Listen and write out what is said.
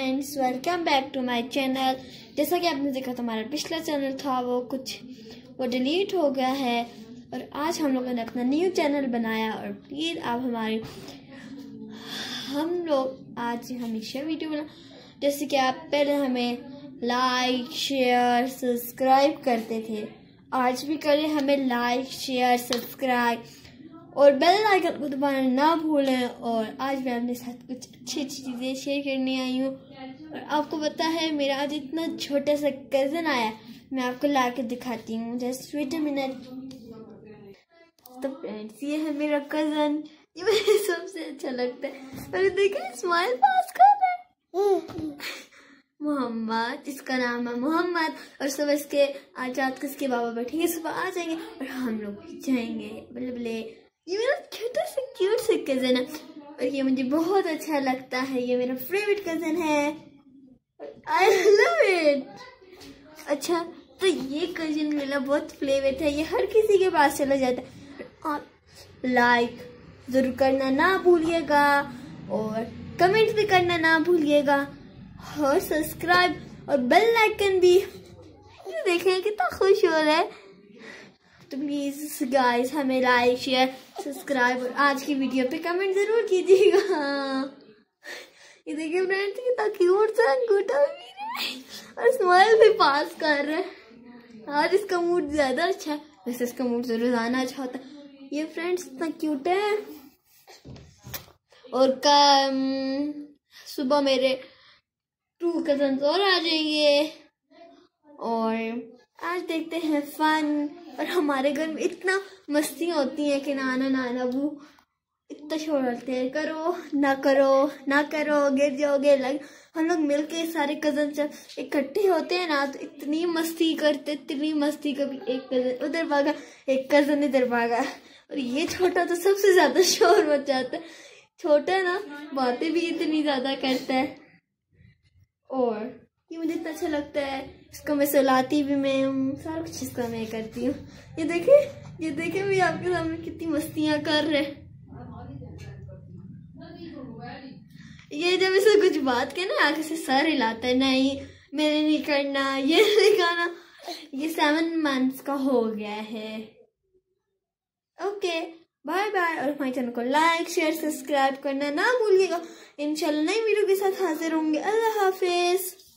Friends, welcome back to my channel. जैसा कि आपने देखा तो हमारा पिछला चैनल था वो डिलीट हो गया है और आज हम लोगों ने अपना न्यू चैनल बनाया। और प्लीज़ आप हम लोग आज हमेशा वीडियो बना, जैसे कि आप पहले हमें लाइक शेयर सब्सक्राइब करते थे, आज भी करें हमें लाइक शेयर सब्सक्राइब और बेल आइकन को दबाना ना भूलें। और आज मैं अपने साथ कुछ अच्छी चीज़ें शेयर करने आई हूँ। और आपको पता है मेरा आज इतना छोटा सा कज़न आया, मैं आपको ला के दिखाती हूँ। Just wait a minute. तो फ्रेंड्स, ये है मेरा कज़न, ये मुझे सबसे अच्छा लगता है। और देखिए स्माइल पास कर रहा है मोहम्मद, जिसका नाम है मोहम्मद। और सुबह इसके आज रात को इसके बाबा बैठेंगे, सुबह आ जाएंगे और हम लोग भी जाएंगे। बल्ले ये मेरा छोटा सा क्यूट सा कज़न है और ये मुझे बहुत अच्छा लगता है। ये मेरा फेवरेट कज़न है, आई लव इट। अच्छा, तो ये कज़न मेरा बहुत फेवरेट है, ये हर किसी के पास चला जाता है। आप लाइक जरूर करना ना भूलिएगा और कमेंट भी करना ना भूलिएगा और सब्सक्राइब और बेल आइकन भी। ये देखें कितना खुश हो रहा है। तो प्लीज गाइस हमें लाइक शेयर सब्सक्राइब और आज की वीडियो पे कमेंट जरूर कीजिएगा। ये देखिए फ्रेंड्स, कितना क्यूट सा अंगूठा भी और स्माइल भी पास कर रहा है। आज इसका मूड ज्यादा अच्छा है, वैसे इसका मूड जरूर आना अच्छा होता है। ये फ्रेंड्स इतना क्यूट है। और सुबह मेरे 2 कजन्स और आ जाएंगे और आज देखते हैं फन। और हमारे घर में इतना मस्ती होती है कि नाना वो इतना शोरते हैं, करो ना करो गिर जाओगे। हम लोग मिलके सारे कजन जब इकट्ठे होते हैं ना तो इतनी मस्ती करते, इतनी मस्ती। कभी एक कजन उधर भागा, एक कजन इधर भागा। और ये छोटा तो सबसे ज्यादा शोर मचाता है। छोटा है ना, बातें भी इतनी ज्यादा करता है और ये मुझे इतना अच्छा लगता है। इसको मैं सुलाती भी मैं हूँ, सारा कुछ इसका मैं करती हूँ। ये देखे मैं आपके सामने कितनी मस्तियाँ कर रहे। ये जब इसे कुछ बात के ना आगे से सर हिलाता है, नहीं मैंने नहीं करना, ये नहीं करना। ये 7 मंथ्स का हो गया है। Okay bye bye. और हमारे चैनल को लाइक शेयर सब्सक्राइब करना ना भूलिएगा। इंशाल्लाह नई वीडियो के साथ हाजिर होंगे। अल्लाह हाफिज।